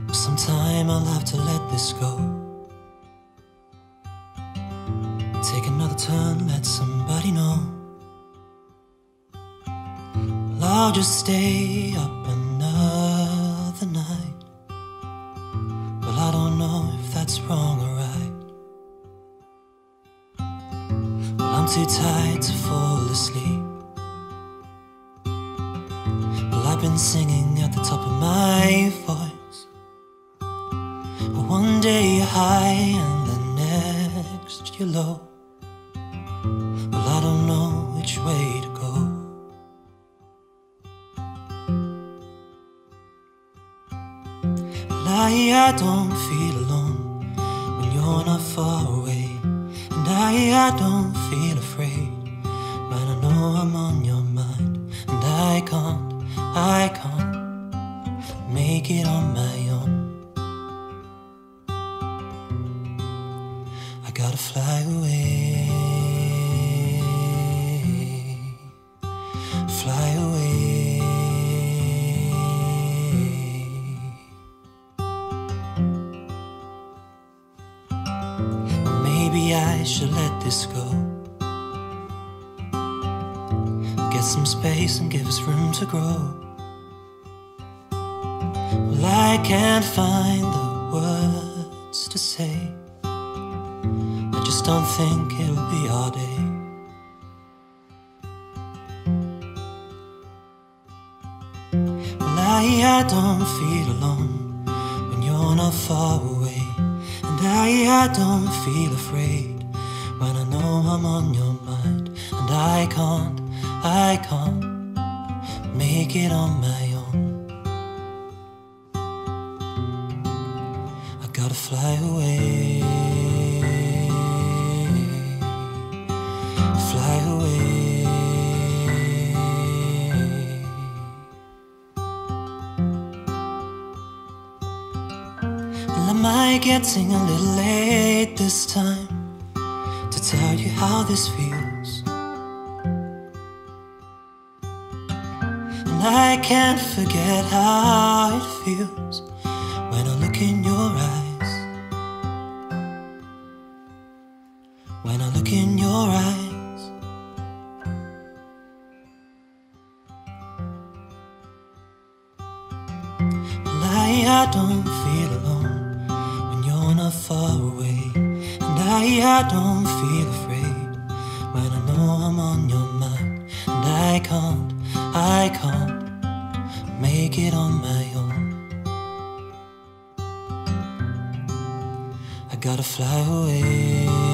Sometime I'll have to let this go. Take another turn, let somebody know. Well, I'll just stay up another night. Well, I don't know if that's wrong or right. Well, I'm too tired to fall asleep. Well, I've been singing at the top of my voice. Well, one day you're high and the next you're low. Well, I don't know which way to go. Well, I don't feel alone when you're not far away. And I don't feel afraid when I know I'm on your mind. And I can't make it on my own. I gotta fly away, fly away. Or maybe I should let this go. Get some space and give us room to grow. Well, I can't find the words to say. I just don't think it'll be our day. Well, I don't feel alone when you're not far away. And I don't feel afraid when I know I'm on your mind. And I can't make it on my own. I gotta fly away, fly away. Well, am I getting a little late this time to tell you how this feels? And I can't forget how it feels when I look in your eyes. When I look in your eyes. Well, I don't feel alone when you're not far away. And I don't feel afraid when I know I'm on your mind. And I can't make it on my own. I gotta fly away.